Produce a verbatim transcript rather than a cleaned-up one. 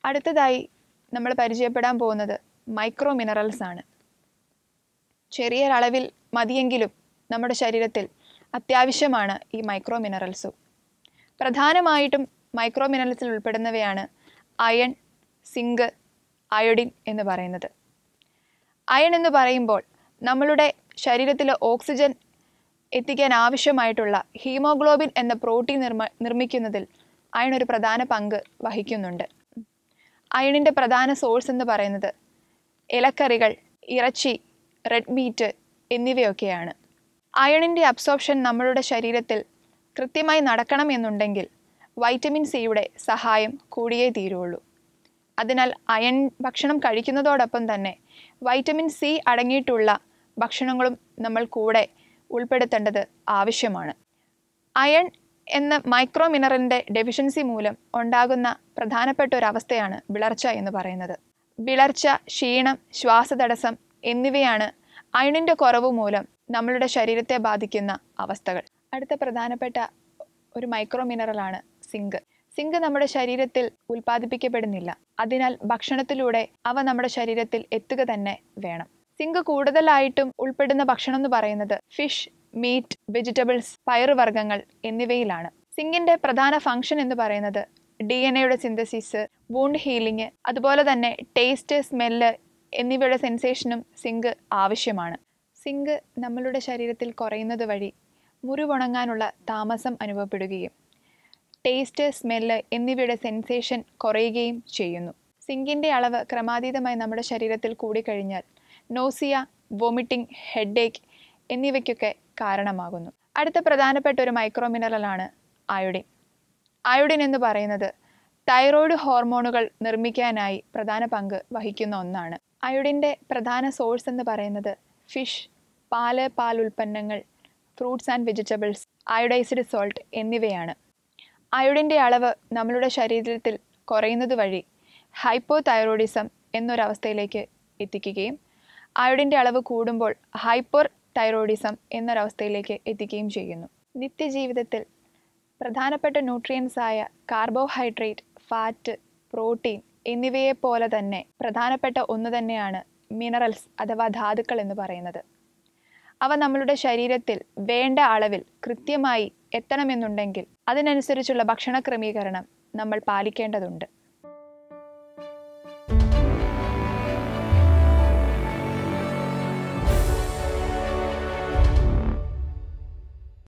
അടുത്തതായി നമ്മൾ പരിചയപ്പെടാൻ പോകുന്നത് മൈക്രോ മിനറൽസ് ആണ്. ചെറിയൊരളവിൽ മതിയെങ്കിലും നമ്മുടെ ശരീരത്തിൽ അത്യാവശ്യമാണ് ഈ മൈക്രോ മിനറൽസും. പ്രധാനമായിട്ടും മൈക്രോ മിനറൽസിൽ ഉൾപ്പെടുന്നവയാണ് അയൺ, സിങ്ക്, അയോഡിൻ എന്ന് പറയുന്നത്. അയൺ എന്ന് പറയുമ്പോൾ നമ്മളുടെ ശരീരത്തിൽ ഓക്സിജൻ എത്തിക്കാൻ ആവശ്യമായിട്ടുള്ള ഹീമോഗ്ലോബിൻ എന്ന പ്രോട്ടീൻ നിർമ്മ നിർമ്മിക്കുന്നതിൽ അയൺ ഒരു പ്രധാന പങ്ക് വഹിക്കുന്നുണ്ട്. അയണിൻ്റെ പ്രധാന സോഴ്സ് എന്ന് പറയുന്നത് ഇലക്കറികൾ, ഇറച്ചി, റെഡ് മീറ്റ് എന്നിവയൊക്കെയാണ്. അയണിൻ്റെ അബ്സോർപ്ഷൻ നമ്മളുടെ ശരീരത്തിൽ കൃത്യമായി നടക്കണം എന്നുണ്ടെങ്കിൽ വൈറ്റമിൻ സിയുടെ സഹായം കൂടിയേ തീരുള്ളൂ. അതിനാൽ അയൺ ഭക്ഷണം കഴിക്കുന്നതോടൊപ്പം തന്നെ വൈറ്റമിൻ സി അടങ്ങിയിട്ടുള്ള ഭക്ഷണങ്ങളും നമ്മൾ കൂടെ ഉൾപ്പെടുത്തേണ്ടത് ആവശ്യമാണ്. അയൺ എന്ന മൈക്രോ മിനറലിൻ്റെ ഡെഫിഷ്യൻസി മൂലം ഉണ്ടാകുന്ന പ്രധാനപ്പെട്ട ഒരു അവസ്ഥയാണ് വിളർച്ച എന്ന് പറയുന്നത്. വിളർച്ച, ക്ഷീണം, ശ്വാസതടസ്സം എന്നിവയാണ് അയണിൻ്റെ കുറവ് മൂലം നമ്മളുടെ ശരീരത്തെ ബാധിക്കുന്ന അവസ്ഥകൾ. അടുത്ത പ്രധാനപ്പെട്ട ഒരു മൈക്രോ മിനറലാണ് സിങ്ക്. സിങ്ക് നമ്മുടെ ശരീരത്തിൽ ഉൽപ്പാദിപ്പിക്കപ്പെടുന്നില്ല. അതിനാൽ ഭക്ഷണത്തിലൂടെ അവ നമ്മുടെ ശരീരത്തിൽ എത്തുക തന്നെ വേണം. സിങ്ക് കൂടുതലായിട്ടും ഉൾപ്പെടുന്ന ഭക്ഷണം എന്ന് പറയുന്നത് ഫിഷ്, മീറ്റ്, വെജിറ്റബിൾസ്, പയറുവർഗ്ഗങ്ങൾ എന്നിവയിലാണ്. സിങ്കിൻ്റെ പ്രധാന ഫംഗ്ഷൻ എന്ന് പറയുന്നത് ഡി എൻ എയുടെ സിന്തസിസ്, വൂണ്ട് ഹീലിംഗ്, അതുപോലെ തന്നെ ടേസ്റ്റ്, സ്മെല്ല് എന്നിവയുടെ സെൻസേഷനും സിങ്ക് ആവശ്യമാണ്. സിങ്ക് നമ്മളുടെ ശരീരത്തിൽ കുറയുന്നത് വഴി മുറിവുണങ്ങാനുള്ള താമസം അനുഭവപ്പെടുകയും ടേസ്റ്റ്, സ്മെല്ല് എന്നിവയുടെ സെൻസേഷൻ കുറയുകയും ചെയ്യുന്നു. സിങ്കിൻ്റെ അളവ് ക്രമാതീതമായി നമ്മുടെ ശരീരത്തിൽ കൂടിക്കഴിഞ്ഞാൽ നോസിയ, വോമിറ്റിംഗ്, ഹെഡേക്ക് എന്നിവയ്ക്കൊക്കെ കാരണമാകുന്നു. അടുത്ത പ്രധാനപ്പെട്ട ഒരു മൈക്രോ മിനറലാണ് അയോഡിൻ. അയോഡിൻ എന്ന് പറയുന്നത് തൈറോയ്ഡ് ഹോർമോണുകൾ നിർമ്മിക്കാനായി പ്രധാന പങ്ക് വഹിക്കുന്ന ഒന്നാണ്. അയോഡിൻ്റെ പ്രധാന സോഴ്സ് എന്ന് പറയുന്നത് ഫിഷ്, പാല്, പാൽ ഉൽപ്പന്നങ്ങൾ, fruits and vegetables, iodised salt എന്നിവയാണ്. അയോഡിൻ്റെ അളവ് നമ്മളുടെ ശരീരത്തിൽ കുറയുന്നത് വഴി ഹൈപ്പോ തൈറോയിഡിസം എന്നൊരവസ്ഥയിലേക്ക് എത്തിക്കുകയും അയോഡിൻ്റെ അളവ് കൂടുമ്പോൾ ഹൈപ്പർ തൈറോയിഡിസം എന്നൊരവസ്ഥയിലേക്ക് എത്തിക്കുകയും ചെയ്യുന്നു. നിത്യജീവിതത്തിൽ പ്രധാനപ്പെട്ട ന്യൂട്രിയൻസ് ആയ കാർബോഹൈഡ്രേറ്റ്, ഫാറ്റ്, പ്രോട്ടീൻ എന്നിവയെപ്പോലെ തന്നെ പ്രധാനപ്പെട്ട ഒന്ന് തന്നെയാണ് മിനറൽസ് അഥവാ ധാതുക്കൾ എന്ന് പറയുന്നത്. അവ നമ്മളുടെ ശരീരത്തിൽ വേണ്ട അളവിൽ കൃത്യമായി എത്തണമെന്നുണ്ടെങ്കിൽ അതിനനുസരിച്ചുള്ള ഭക്ഷണ ക്രമീകരണം നമ്മൾ പാലിക്കേണ്ടതുണ്ട്.